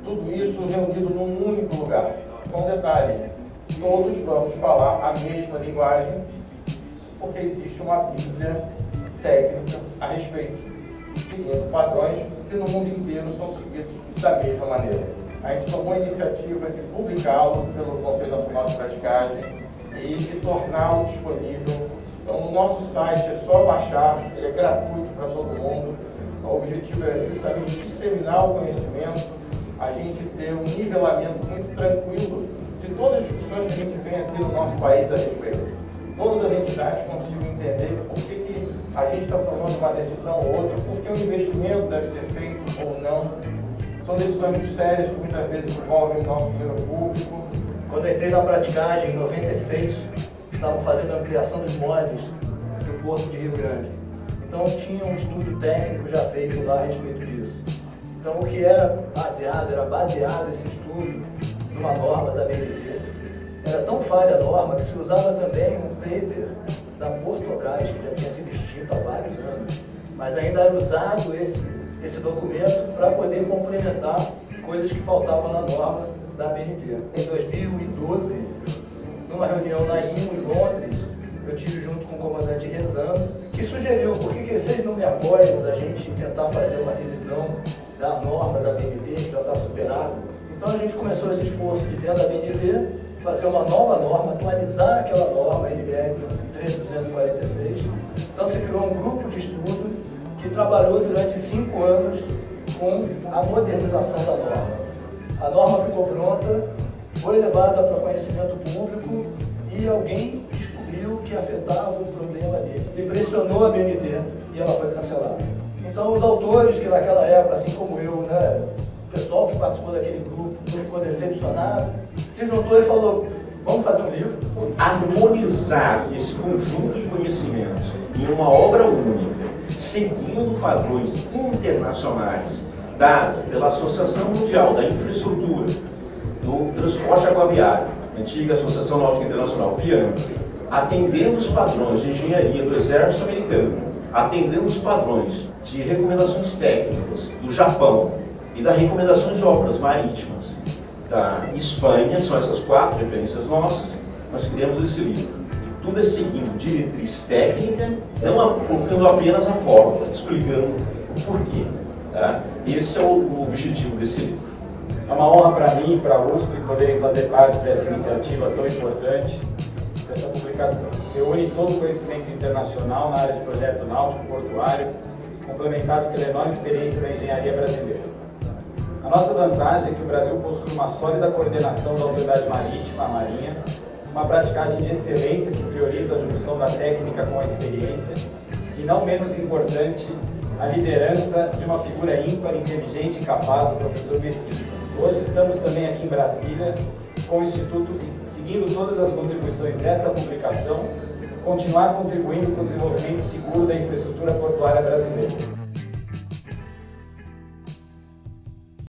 tudo isso reunido num único lugar. Com detalhe, todos vamos falar a mesma linguagem, porque existe uma bíblia técnica a respeito, seguindo padrões que no mundo inteiro são seguidos da mesma maneira. A gente tomou a iniciativa de publicá-lo pelo Conselho Nacional de Praticagem e de torná-lo disponível. Então, no nosso site é só baixar, ele é gratuito para todo mundo. O objetivo é justamente disseminar o conhecimento, a gente ter um nivelamento muito tranquilo de todas as discussões que a gente vem aqui no nosso país a respeito. Todas as entidades consigam entender por que a gente está tomando uma decisão ou outra, por que o investimento deve ser feito ou não. São decisões muito sérias que muitas vezes envolvem o nosso dinheiro público. Quando eu entrei na praticagem, em 96, estavam fazendo a ampliação dos moles do Porto de Rio Grande. Então tinha um estudo técnico já feito lá a respeito disso. Então o que era baseado esse estudo numa norma da BNT. Era tão falha a norma que se usava também um paper da Portobras, que já tinha sido extinto há vários anos, mas ainda era usado esse documento para poder complementar coisas que faltavam na norma da BNT. Em 2012, numa reunião na IMO, em Londres, eu tive junto com o comandante Rezano, que sugeriu, por que vocês não me apoiam da gente tentar fazer uma revisão da norma da BNT, que já está superada? Então a gente começou esse esforço de dentro da BNT, fazer uma nova norma, atualizar aquela norma, a NBR 13246. Então se criou um grupo de estudo que trabalhou durante 5 anos com a modernização da norma. A norma ficou pronta, foi levada para conhecimento público e alguém descobriu que afetava o problema dele. Impressionou a BNT e ela foi cancelada. Então os autores que naquela época, assim como eu, né, o pessoal que participou daquele grupo, ficou decepcionado, se juntou e falou, vamos fazer um livro. Harmonizar esse conjunto de conhecimentos em uma obra única, seguindo padrões internacionais dados pela Associação Mundial da Infraestrutura do Transporte Aquaviário, antiga Associação Náutica Internacional, PIAN, atendendo os padrões de engenharia do Exército Americano, atendendo os padrões de recomendações técnicas do Japão e das recomendações de obras marítimas da Espanha, são essas 4 referências nossas, nós criamos esse livro. Tudo é seguindo diretriz técnica, não colocando apenas a fórmula, explicando o porquê. Tá? Esse é o objetivo desse livro. É uma honra para mim e para a USP poderem fazer parte dessa iniciativa tão importante, dessa publicação. Reúne todo o conhecimento internacional na área de projeto náutico portuário, complementado pela enorme experiência da engenharia brasileira. A nossa vantagem é que o Brasil possui uma sólida coordenação da autoridade marítima, a Marinha, uma praticagem de excelência que prioriza a junção da técnica com a experiência e, não menos importante, a liderança de uma figura ímpar, inteligente e capaz, o professor Mesquita. Hoje estamos também aqui em Brasília com o Instituto, seguindo todas as contribuições desta publicação, continuar contribuindo para o desenvolvimento seguro da infraestrutura portuária brasileira.